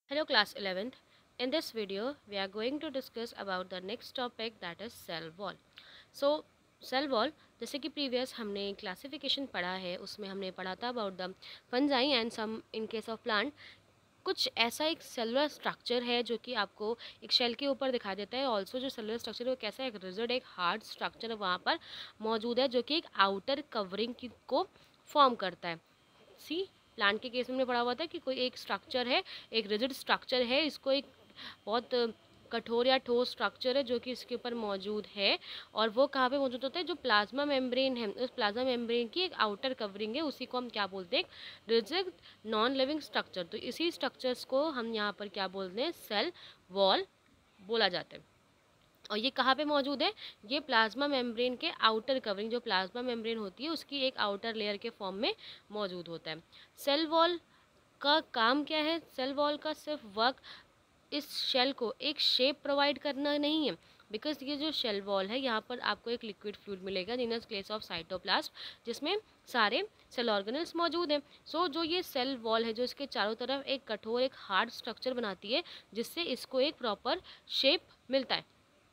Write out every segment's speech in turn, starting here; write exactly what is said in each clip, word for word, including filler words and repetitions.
Hello class eleventh. In this video we are going to discuss about the next topic, that is cell wall. So cell wall, जैसे कि previous हमने classification पढ़ा है उसमें हमने पढ़ा था about the fungi and some in case of plant. कुछ ऐसा एक सेलुलर स्ट्रक्चर है जो कि आपको एक शेल के ऊपर दिखाई देता है। ऑल्सो जो सेलुलर स्ट्रक्चर है वो कैसा एक रिजिड एक हार्ड स्ट्रक्चर वहाँ पर मौजूद है जो कि एक आउटर कवरिंग की को फॉर्म करता है। सी प्लांट के केस में हमने पढ़ा हुआ था कि कोई एक स्ट्रक्चर है, एक रिजिड स्ट्रक्चर है, इसको एक बहुत कठोर या ठोस स्ट्रक्चर है जो कि इसके ऊपर मौजूद है। और वो कहाँ पे मौजूद होता है, जो प्लाज्मा मेम्ब्रेन है, उस प्लाज्मा मेम्ब्रेन की एक आउटर कवरिंग है, उसी को हम क्या बोलते हैं, रिजिड नॉन लिविंग स्ट्रक्चर। तो इसी स्ट्रक्चर्स को हम यहाँ पर क्या बोलते हैं, सेल वॉल बोला जाता है। और ये कहाँ पे मौजूद है, ये प्लाज्मा मेम्ब्रेन के आउटर कवरिंग, जो प्लाज्मा मेम्ब्रेन होती है उसकी एक आउटर लेयर के फॉर्म में मौजूद होता है। सेल वॉल का काम क्या है, सेल वॉल का सिर्फ वर्क इस शेल को एक शेप प्रोवाइड करना नहीं है। बिकॉज ये जो शेल वॉल है यहाँ पर आपको एक लिक्विड फ्लूइड मिलेगा इन प्लेस ऑफ साइटोप्लास्ट, जिसमें सारे सेल ऑर्गेनल्स मौजूद हैं। सो so, जो ये सेल वॉल है जो इसके चारों तरफ एक कठोर एक हार्ड स्ट्रक्चर बनाती है जिससे इसको एक प्रॉपर शेप मिलता है।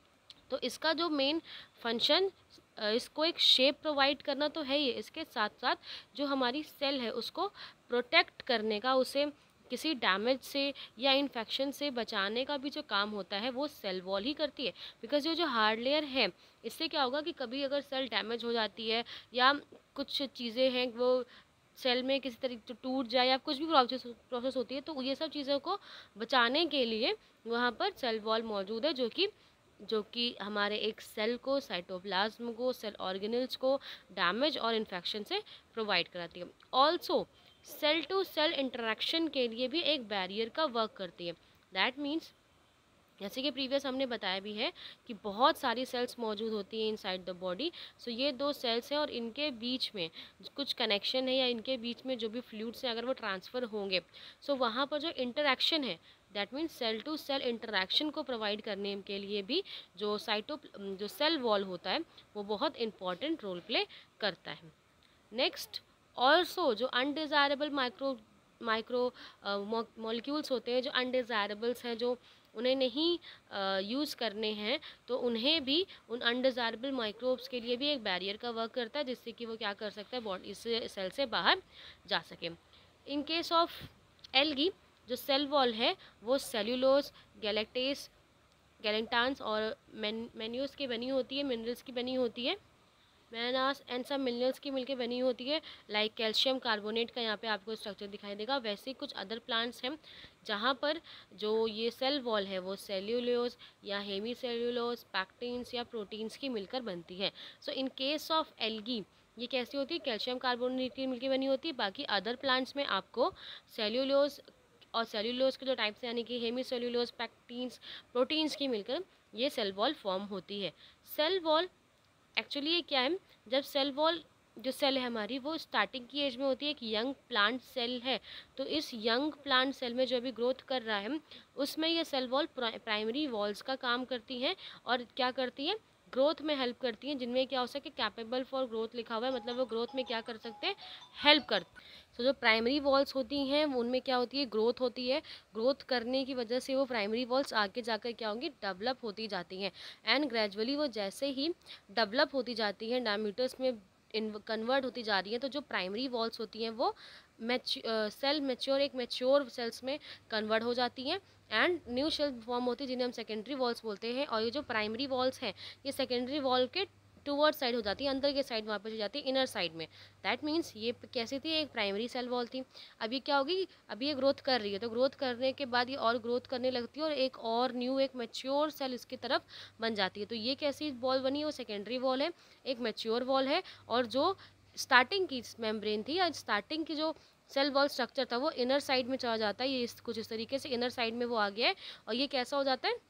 तो इसका जो मेन फंक्शन इसको एक शेप प्रोवाइड करना तो है ही, इसके साथ साथ जो हमारी सेल है उसको प्रोटेक्ट करने का, उसे किसी डैमेज से या इन्फेक्शन से बचाने का भी जो काम होता है वो सेल वॉल ही करती है। बिकॉज ये जो हार्ड लेयर है इससे क्या होगा कि कभी अगर सेल डैमेज हो जाती है या कुछ चीज़ें हैं वो सेल में किसी तरीके से टूट जाए या कुछ भी प्रोसेस प्रोसेस होती है, तो ये सब चीज़ों को बचाने के लिए वहाँ पर सेल वॉल मौजूद है जो कि जो कि हमारे एक सेल को, साइटोप्लाज्म को, सेल ऑर्गेनल्स को डैमेज और इन्फेक्शन से प्रोवाइड कराती है। Also cell to cell interaction के लिए भी एक बैरियर का वर्क करती है। दैट मीन्स जैसे कि प्रीवियस हमने बताया भी है कि बहुत सारी सेल्स मौजूद होती हैं इनसाइड द बॉडी। सो ये दो सेल्स हैं और इनके बीच में कुछ कनेक्शन है या इनके बीच में जो भी फ्लूइड्स हैं अगर वो ट्रांसफ़र होंगे, सो so वहाँ पर जो इंटरेक्शन है, that means cell to cell interaction को प्रोवाइड करने के लिए भी जो साइटो जो सेल वॉल होता है वो बहुत इंपॉर्टेंट रोल प्ले करता है। नेक्स्ट, ऑल्सो जो अनडिज़ायरेबल माइक्रो माइक्रो मॉलिक्यूल्स होते हैं, जो अनडिज़ायरेबल्स हैं, जो उन्हें नहीं यूज़ uh, करने हैं, तो उन्हें भी उन अनडिज़ायरेबल माइक्रोब्स के लिए भी एक बैरियर का वर्क करता है जिससे कि वो क्या कर सकता है, बॉडी इस सेल से बाहर जा सके। इन केस ऑफ एल्गी जो सेल वॉल है वो सेल्यूलोज, गैलेक्टेस, गैलेंटान्स और मैन्यूस की बनी होती है, मिनरल्स की बनी होती है, मैनास एंड सब मिनरल्स की मिलकर बनी होती है। लाइक कैल्शियम कार्बोनेट का यहाँ पे आपको स्ट्रक्चर दिखाई देगा। वैसे ही कुछ अदर प्लांट्स हैं जहाँ पर जो ये सेल वॉल है वो सेल्यूलोज या हेमी सेल्यूलोज, पैक्टिन्स या प्रोटीन्स की मिलकर बनती है। So in case of algae ये कैसी होती है, कैल्शियम कार्बोनेट की मिलकर बनी होती है। बाकी अदर प्लांट्स में आपको सेल्यूलोज और सेल्यूलोज के जो टाइप्स हैं यानी कि हेमी सेल्यूलोज, पैक्टिन्स, प्रोटीन्स की मिलकर ये सेल वॉल फॉर्म होती है। सेल वॉल एक्चुअली ये क्या है, जब सेल वॉल जो सेल है हमारी वो स्टार्टिंग की एज में होती है, एक यंग प्लांट सेल है, तो इस यंग प्लांट सेल में जो अभी ग्रोथ कर रहा है उसमें ये सेल वॉल प्राइमरी वॉल्स का काम करती हैं और क्या करती हैं, ग्रोथ में हेल्प करती हैं, जिनमें क्या हो सके, कैपेबल फॉर ग्रोथ लिखा हुआ है, मतलब वो ग्रोथ में क्या कर सकते हैं, हेल्प कर। सो जो प्राइमरी वॉल्स होती हैं उनमें क्या होती है, ग्रोथ होती है। ग्रोथ करने की वजह से वो प्राइमरी वॉल्स आगे जाकर क्या होंगी, डेवलप होती जाती हैं। एंड ग्रेजुअली वो जैसे ही डेवलप होती जाती हैं, डायमीटर्स में इन कन्वर्ट होती जा रही हैं, तो जो प्राइमरी वॉल्स होती हैं वो मैच सेल मैच्योर एक मैच्योर सेल्स में कन्वर्ट हो जाती हैं एंड न्यू सेल फॉर्म होती है जिन्हें हम सेकेंडरी वॉल्स बोलते हैं। और ये जो प्राइमरी वॉल्स हैं ये सेकेंडरी वॉल के टूवर्ड साइड हो जाती है, अंदर के साइड वापस हो जाती है, इनर साइड में। दैट मीन्स ये कैसी थी, एक प्राइमरी सेल वॉल थी। अभी क्या होगी, अभी ये ग्रोथ कर रही है, तो ग्रोथ करने के बाद ये और ग्रोथ करने लगती है और एक और न्यू एक मैच्योर सेल इसकी तरफ बन जाती है। तो ये कैसी वॉल बनी है, वो सेकेंडरी वॉल है, एक मैच्योर वॉल है। और जो स्टार्टिंग की मेम्ब्रेन थी या स्टार्टिंग की जो सेल वॉल स्ट्रक्चर था वो इनर साइड में चला जाता है, ये इस, कुछ इस तरीके से इनर साइड में वो आ गया है। और ये कैसा हो जाता है,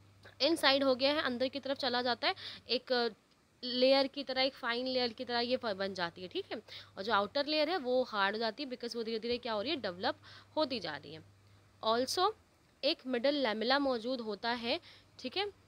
इन साइड हो गया है, अंदर की तरफ चला जाता है, एक लेयर की तरह, एक फाइन लेयर की तरह ये बन जाती है, ठीक है। और जो आउटर लेयर है वो हार्ड हो जाती है बिकॉज वो धीरे धीरे क्या हो रही है, डेवलप होती जा रही है। ऑल्सो एक मिडल लैमेला मौजूद होता है, ठीक है।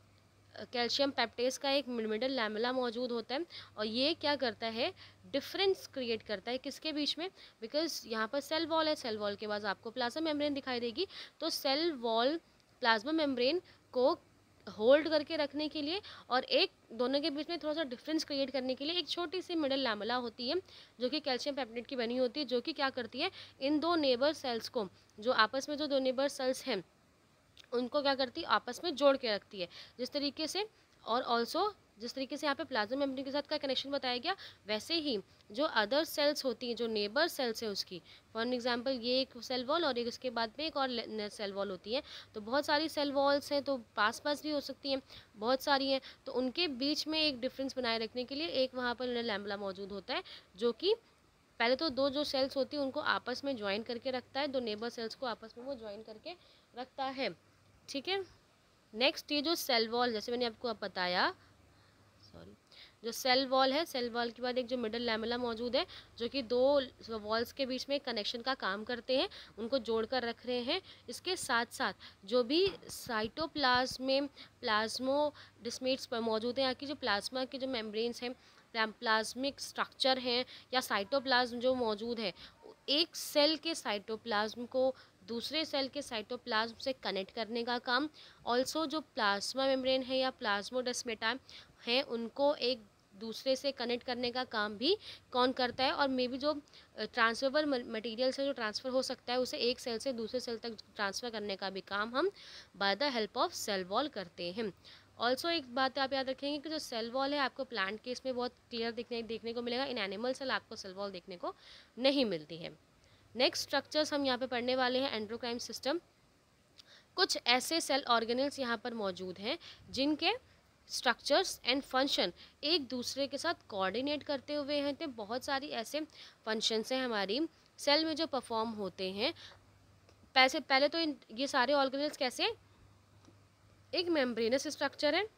कैल्शियम पेप्टेज का एक मिडल लैमेला मौजूद होता है और ये क्या करता है, डिफरेंस क्रिएट करता है किसके बीच में, बिकॉज यहाँ पर सेल वॉल है, सेल वॉल के बाद आपको प्लाज्मा मेम्ब्रेन दिखाई देगी, तो सेल वॉल प्लाज्मा मेम्ब्रेन को होल्ड करके रखने के लिए और एक दोनों के बीच में थोड़ा सा डिफरेंस क्रिएट करने के लिए एक छोटी सी मिडल लैमेला होती है जो कि कैल्शियम पेप्टेट की बनी होती है, जो कि क्या करती है, इन दो नेबर सेल्स को, जो आपस में जो दो नेबर सेल्स हैं उनको क्या करती है, आपस में जोड़ के रखती है जिस तरीके से। और ऑल्सो जिस तरीके से यहाँ पे प्लाज्मा मेम्ब्रेन के साथ का कनेक्शन बताया गया, वैसे ही जो अदर सेल्स होती हैं, जो नेबर सेल्स है उसकी, फॉर एग्जांपल ये एक सेल वॉल और एक उसके बाद में एक और सेल वॉल होती है, तो बहुत सारी सेल वॉल्स हैं, तो पास पास भी हो सकती हैं, बहुत सारी हैं, तो उनके बीच में एक डिफरेंस बनाए रखने के लिए एक वहाँ पर लैमेला मौजूद होता है, जो कि पहले तो दो जो सेल्स होती हैं उनको आपस में ज्वाइन करके रखता है, दो नेबर सेल्स को आपस में वो ज्वाइन करके रखता है, ठीक है। नेक्स्ट ये जो सेल वॉल, जैसे मैंने आपको अब बताया, सॉरी, जो सेल वॉल है, सेल वॉल के बाद एक जो मिडल लैमेला मौजूद है जो कि दो वॉल्स के बीच में कनेक्शन का काम करते हैं, उनको जोड़कर रख रहे हैं। इसके साथ साथ जो भी साइटोप्लाज्म में प्लाज्मोडेस्मेट्स पर मौजूद हैं, यहाँ की जो प्लाज्मा के जो मेम्ब्रेन्स हैं, प्लाज्मिक स्ट्रक्चर हैं या साइटोप्लाज्म जो मौजूद है, एक सेल के साइटोप्लाज्म को दूसरे सेल के साइटोप्लाज्म से कनेक्ट करने का काम, ऑल्सो जो प्लाज्मा मेम्ब्रेन है या प्लाज्मोडेस्मेटा है उनको एक दूसरे से कनेक्ट करने का काम भी कौन करता है, और मे बी जो ट्रांसफरेबल मटेरियल से जो ट्रांसफ़र हो सकता है उसे एक सेल से दूसरे सेल तक ट्रांसफ़र करने का भी काम हम by the help of cell wall करते हैं। ऑल्सो एक बात आप याद रखेंगे कि जो सेल वॉल है आपको प्लांट केस में बहुत क्लियर देखने देखने को मिलेगा, इन एनिमल सेल आपको सेल वॉल देखने को नहीं मिलती है। नेक्स्ट स्ट्रक्चर्स हम यहाँ पे पढ़ने वाले हैं एंडोक्राइन सिस्टम। कुछ ऐसे सेल ऑर्गेनल्स यहाँ पर मौजूद हैं जिनके स्ट्रक्चर्स एंड फंक्शन एक दूसरे के साथ कोऑर्डिनेट करते हुए हैं, तो बहुत सारी ऐसे फंक्शंस हैं हमारी सेल में जो परफॉर्म होते हैं। पैसे पहले तो इन ये सारे ऑर्गेनल्स कैसे, एक मेम्ब्रेनस स्ट्रक्चर है,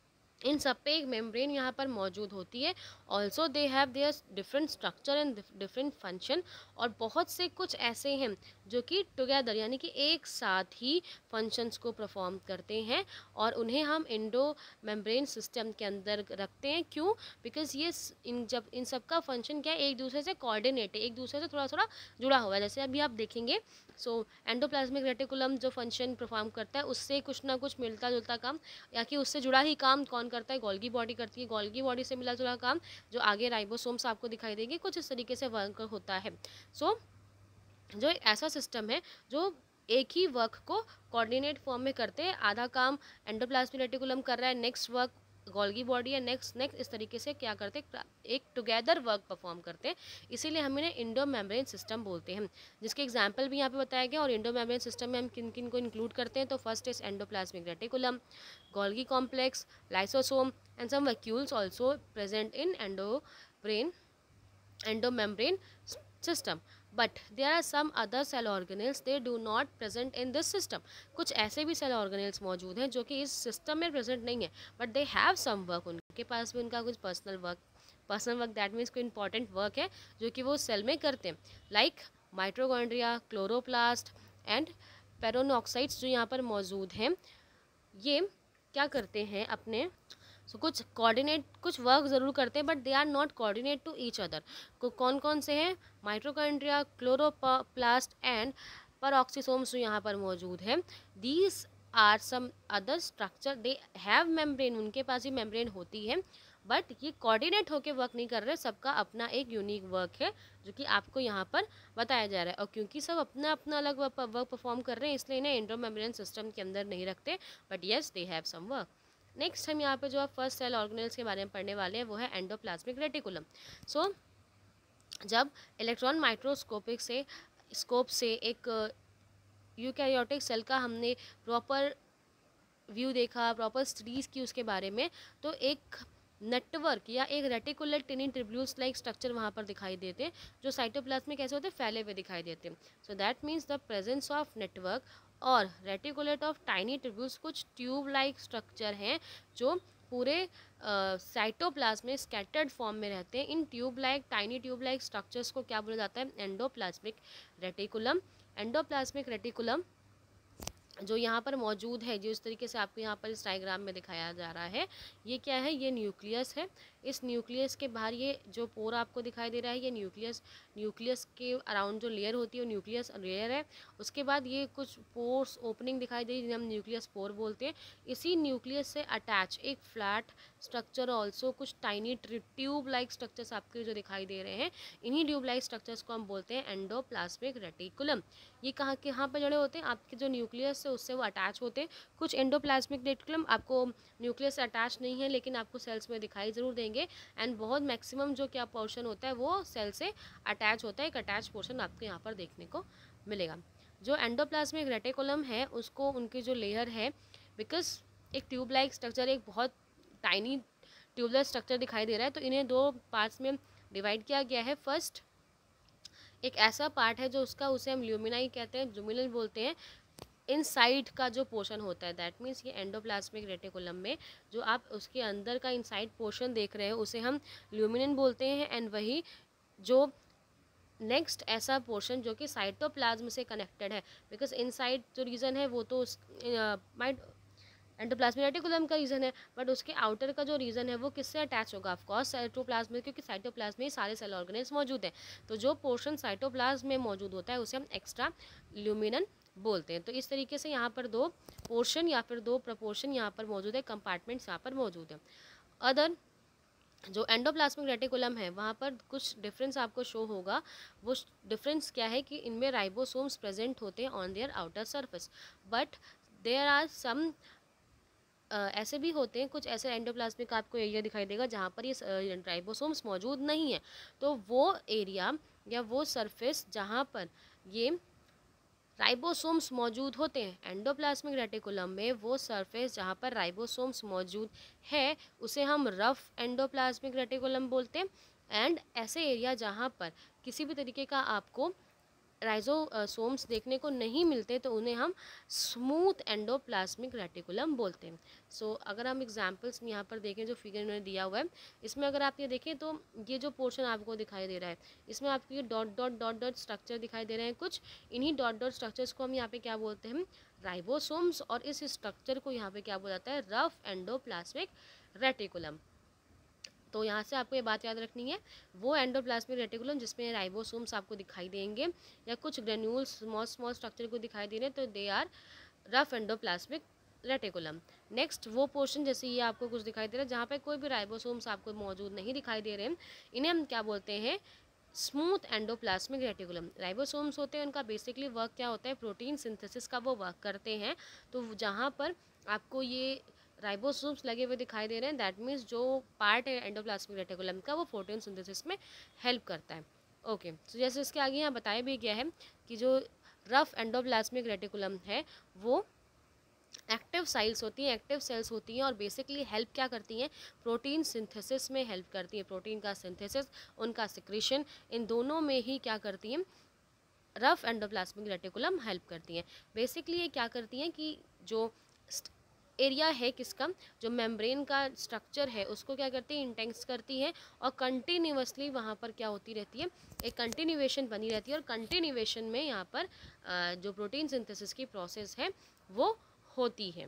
इन सब पे एक मेम्ब्रेन यहाँ पर मौजूद होती है, also they have their different structure and different function, और बहुत से कुछ ऐसे हैं जो कि टुगेदर यानी कि एक साथ ही फंक्शंस को परफॉर्म करते हैं और उन्हें हम इंडो मेम्ब्रेन सिस्टम के अंदर रखते हैं। क्यों, बिकॉज ये इन जब इन सब का फंक्शन क्या है, एक दूसरे से कोऑर्डिनेट है, एक दूसरे से थोड़ा थोड़ा जुड़ा हुआ है। जैसे अभी आप देखेंगे, सो एंडोप्लाज्मिक रेटिकुलम जो फंक्शन परफॉर्म करता है उससे कुछ ना कुछ मिलता जुलता काम या कि उससे जुड़ा ही काम कौन करता है, गोल्गी बॉडी करती है, गोल्गी बॉडी से मिला जुला काम जो आगे राइबोसोम्स आपको दिखाई देंगे, कुछ इस तरीके से वर्क होता है। सो so, जो एक ऐसा सिस्टम है जो एक ही वर्क को कोऑर्डिनेट फॉर्म में करते हैं, आधा काम एंडोप्लाज्मिक रेटिकुलम कर रहा है, नेक्स्ट वर्क गोल्गी बॉडी है, नेक्स्ट नेक्स्ट इस तरीके से क्या करते हैं, एक टुगेदर वर्क परफॉर्म करते हैं, इसीलिए हम इन्हें इंडो मेम्ब्रेन सिस्टम बोलते हैं, जिसके एग्जांपल भी यहाँ पे बताया गया। और इंडो मेम्ब्रेन सिस्टम में हम किन किन को इंक्लूड करते हैं, तो first is endoplasmic reticulum, Golgi complex, lysosome and some vacuoles also present in endo brain endo membrane system. But there are some other cell organelles they do not present in this system. कुछ ऐसे भी cell organelles मौजूद हैं जो कि इस system में present नहीं है, but they have some work, उनके पास भी उनका कुछ personal work personal work that means कोई इंपॉर्टेंट वर्क है जो कि वो सेल में करते हैं, like mitochondria, chloroplast and peroxides जो यहाँ पर मौजूद हैं, ये क्या करते हैं अपने सो so, कुछ कोऑर्डिनेट कुछ वर्क ज़रूर करते हैं, but they are not coordinate to each other. को कौन कौन से हैं, माइटोकॉन्ड्रिया, क्लोरोप्लास्ट एंड पेरोक्सिसोम्स जो यहाँ पर मौजूद हैं, these are some other structure, they have membrane, उनके पास ही मेम्ब्रेन होती है, बट ये कोऑर्डिनेट होकर वर्क नहीं कर रहे, सबका अपना एक यूनिक वर्क है जो कि आपको यहाँ पर बताया जा रहा है। और क्योंकि सब अपना अपना अलग वर्क परफॉर्म कर रहे हैं, इसलिए इन्हें इंडो मेम्ब्रेन सिस्टम के अंदर नहीं रखते, but yes they have some work. Next हम यहाँ पे जो फर्स्ट सेल ऑर्गेनल्स के बारे में पढ़ने वाले हैं वो है एंडोप्लाज्मिक रेटिकुलम। सो so, जब इलेक्ट्रॉन माइक्रोस्कोपिक से स्कोप से एक यूकैरियोटिक सेल का हमने प्रॉपर व्यू देखा, प्रॉपर स्टडीज़ की उसके बारे में, तो एक नेटवर्क या एक reticular tiny tubules like structure वहाँ पर दिखाई देते हैं जो साइटोप्लाज्म में कैसे होते हैं, फैले हुए दिखाई देते हैं। So that means the presence of network और रेटिकुलेट ऑफ टाइनी ट्रिब्यूल्स, कुछ ट्यूब लाइक स्ट्रक्चर हैं जो पूरे साइटोप्लाज्म में स्कैटर्ड फॉर्म में रहते हैं। इन tube like tiny tube like structures को क्या बोला जाता है, एंडोप्लाज्मिक रेटिकुलम। एंडोप्लाज्मिक रेटिकुलम जो यहाँ पर मौजूद है, जो इस तरीके से आपको यहाँ पर इस डायग्राम में दिखाया जा रहा है, ये क्या है, ये न्यूक्लियस है। इस न्यूक्लियस के बाहर ये जो पोर आपको दिखाई दे रहा है, ये न्यूक्लियस न्यूक्लियस के अराउंड जो लेयर होती है वो न्यूक्लियस लेयर है। उसके बाद ये कुछ पोर्स ओपनिंग दिखाई दे रही है जिन्हें हम न्यूक्लियस पोर बोलते हैं। इसी न्यूक्लियस से अटैच एक फ्लैट स्ट्रक्चर, ऑल्सो कुछ टाइनी ट्यूब लाइक स्ट्रक्चर्स आपके जो दिखाई दे रहे हैं, इन्हीं ट्यूब लाइक स्ट्रक्चर्स को हम बोलते हैं एंडोप्लाज्मिक रेटिकुलम। ये कहाँ के कहाँ पर जड़े होते हैं, आपके जो न्यूक्लियस है उससे वो अटैच होते हैं। कुछ एंडोप्लाज्मिक रेटिकुलम आपको न्यूक्लियस से अटैच नहीं है, लेकिन आपको सेल्स में दिखाई ज़रूर देंगे। एंड बहुत मैक्सिमम जो क्या पोर्शन होता है वो सेल से अटैच होता है, एक अटैच पोर्शन आपको यहाँ पर देखने को मिलेगा। जो एंडोप्लाज्मिक रेटिकुलम है उसको उनकी जो लेयर है, बिकॉज एक ट्यूब लाइक स्ट्रक्चर, एक बहुत टाइनी ट्यूबलर स्ट्रक्चर दिखाई दे रहा है, तो इन्हें दो पार्ट्स में डिवाइड किया गया है। फर्स्ट एक ऐसा पार्ट है जो उसका उसे हम ल्यूमिनाई कहते हैं, जुमिनल बोलते हैं। इनसाइड का जो पोर्शन होता है, दैट मीन्स ये एंडोप्लाज्मिक रेटिकुलम में जो आप उसके अंदर का इनसाइड पोर्शन देख रहे हो उसे हम ल्यूमिनन बोलते हैं। एंड वही जो नेक्स्ट ऐसा पोर्शन जो कि साइटोप्लाज्म से कनेक्टेड है, बिकॉज इनसाइड जो रीजन है वो तो माइट एंडोप्लाज्मिक रेटिकुलम का रीजन है, बट उसके आउटर का जो रीजन है वो किससे अटैच होगा, ऑफकोर्स साइटोप्लाज्म, क्योंकि साइटोप्लाज्म में सारे सेल ऑर्गेनेल्स मौजूद हैं। तो जो पोर्शन साइटोप्लाज्म में मौजूद होता है उसे हम एक्स्ट्रा ल्यूमिनन बोलते हैं। तो इस तरीके से यहाँ पर दो पोर्शन या फिर दो प्रपोर्शन यहाँ पर मौजूद है, कंपार्टमेंट्स यहाँ पर मौजूद है। अदर जो एंडोप्लाज्मिक रेटिकुलम है वहाँ पर कुछ डिफरेंस आपको शो होगा। वो डिफरेंस क्या है कि इनमें राइबोसोम्स प्रेजेंट होते हैं on their outer surface, but there are some Uh, ऐसे भी होते हैं, कुछ ऐसे एंडोप्लाज्मिक आपको एरिया दिखाई देगा जहाँ पर ये राइबोसोम्स मौजूद नहीं है। तो वो एरिया या वो सरफेस जहाँ पर ये राइबोसोम्स मौजूद होते हैं एंडोप्लाज्मिक रेटिकुलम में, वो सरफेस जहाँ पर राइबोसोम्स मौजूद है उसे हम रफ एंडोप्लाज्मिक रेटिकुलम बोलते हैं। एंड ऐसे एरिया जहाँ पर किसी भी तरीके का आपको राइजोसोम्स देखने को नहीं मिलते तो उन्हें हम स्मूथ एंडोप्लाज्मिक रेटिकुलम बोलते हैं। सो so, अगर हम एग्जांपल्स यहाँ पर देखें जो फिगर इन्होंने दिया हुआ है, इसमें अगर आप ये देखें तो ये जो पोर्शन आपको दिखाई दे रहा है इसमें आपको ये dot dot dot dot structure दिखाई दे रहे हैं कुछ। इन्हीं डॉट डॉट स्ट्रक्चर्स को हम यहाँ पे क्या बोलते हैं, राइबोसोम्स, और इस स्ट्रक्चर को यहाँ पे क्या बोला जाता है, रफ एंडोप्लाज्मिक रेटिकुलम। तो यहाँ से आपको ये बात याद रखनी है, वो एंडोप्लाज्मिक रेटिकुलम जिसमें राइबोसोम्स आपको दिखाई देंगे या कुछ ग्रेन्यूल्स स्मॉल स्मॉल स्ट्रक्चर को दिखाई दे रहे हैं, तो they are rough endoplasmic reticulum. Next वो पोर्शन जैसे ये आपको कुछ दिखाई दे रहा है जहाँ पे कोई भी राइबोसोम्स आपको मौजूद नहीं दिखाई दे रहे हैं, इन्हें हम क्या बोलते हैं, स्मूथ एंडोप्लाज्मिक रेटिकुलम। राइबोसोम्स होते हैं, उनका बेसिकली वर्क क्या होता है, प्रोटीन सिंथेसिस का वो वर्क करते हैं। तो जहाँ पर आपको ये राइबोसोम्स लगे हुए दिखाई दे रहे हैं, दैट मीन्स जो पार्ट है एंडोप्लाज्मिक रेटिकुलम का वो प्रोटीन सिंथेसिस में हेल्प करता है। Okay okay. तो जैसे इसके आगे यहाँ बताया भी गया है कि जो रफ एंडोप्लाज्मिक रेटिकुलम है वो एक्टिव सेल्स होती हैं, एक्टिव सेल्स होती हैं और बेसिकली हेल्प क्या करती हैं, प्रोटीन सिंथेसिस में हेल्प करती हैं। प्रोटीन का सिंथेसिस, उनका सिक्रीशन, इन दोनों में ही क्या करती हैं, रफ एंडोप्लाज्मिक रेटिकुलम हेल्प करती हैं। बेसिकली ये क्या करती हैं कि जो एरिया है किसका, जो मेम्ब्रेन का स्ट्रक्चर है उसको क्या करती है, इंटेंस करती है और कंटिन्यूसली वहाँ पर क्या होती रहती है, एक कंटिन्यूएशन बनी रहती है। और कंटिन्यूएशन में यहाँ पर जो प्रोटीन सिंथेसिस की प्रोसेस है वो होती है।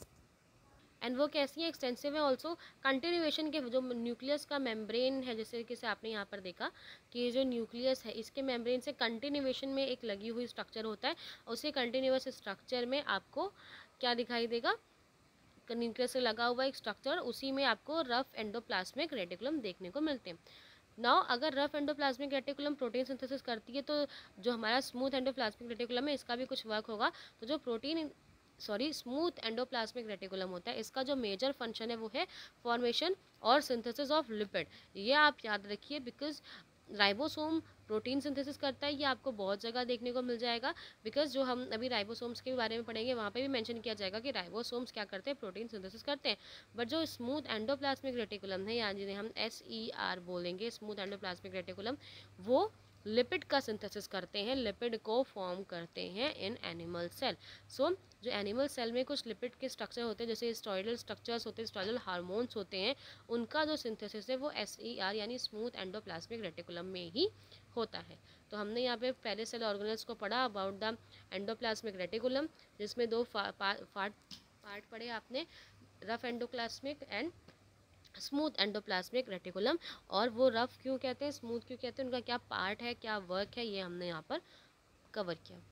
एंड वो कैसी है, एक्सटेंसिव है ऑल्सो। कंटिन्यूएशन के जो न्यूक्लियस का मेम्ब्रेन है, जैसे कि से आपने यहाँ पर देखा कि ये जो न्यूक्लियस है इसके मेम्ब्रेन से कंटिन्यूएशन में एक लगी हुई स्ट्रक्चर होता है, उसी कंटिन्यूअस स्ट्रक्चर में आपको क्या दिखाई देगा, न्यूक्लियस से लगा हुआ एक स्ट्रक्चर, उसी में आपको रफ एंडोप्लाज्मिक रेटिकुलम देखने को मिलते हैं। नाउ अगर rough endoplasmic reticulum protein synthesis करती है तो जो हमारा स्मूथ एंडोप्लाज्मिक रेटिकुलम है इसका भी कुछ वर्क होगा। तो जो protein sorry smooth endoplasmic reticulum होता है इसका जो मेजर फंक्शन है वो है फॉर्मेशन और सिंथेसिस ऑफ लिपिड। ये आप याद रखिए, बिकॉज राइबोसोम प्रोटीन सिंथेसिस करता है, ये आपको बहुत जगह देखने को मिल जाएगा। बिकॉज जो हम अभी राइबोसोम्स के बारे में पढ़ेंगे वहाँ पे भी मेंशन किया जाएगा कि राइबोसोम्स क्या करते हैं, प्रोटीन सिंथेसिस करते हैं। बट जो स्मूथ एंडोप्लाज्मिक रेटिकुलम है, या जिन्हें हम एस ई आर बोलेंगे, स्मूथ एंडोप्लाज्मिक रेटिकुलम, वो लिपिड का सिंथेसिस करते हैं, लिपिड को फॉर्म करते हैं इन एनिमल सेल। सो जो एनिमल सेल में कुछ लिपिड के स्ट्रक्चर होते हैं, जैसे स्टोइडल स्ट्रक्चर्स होते हैं, स्टोइडल हार्मोन्स होते हैं, उनका जो सिंथेसिस है वो एस ई आर यानी स्मूथ एंडोप्लाज्मिक रेटिकुलम में ही होता है। तो हमने यहाँ पे पहले सेल ऑर्गेनेल्स को पढ़ा अबाउट द एंडोप्लाज्मिक रेटिकुलम, जिसमें दो पार्ट पढ़े आपने, rough endoplasmic and smooth endoplasmic reticulum. और वो रफ क्यों कहते हैं, स्मूथ क्यों कहते हैं, उनका क्या पार्ट है, क्या वर्क है, ये हमने यहाँ पर कवर किया।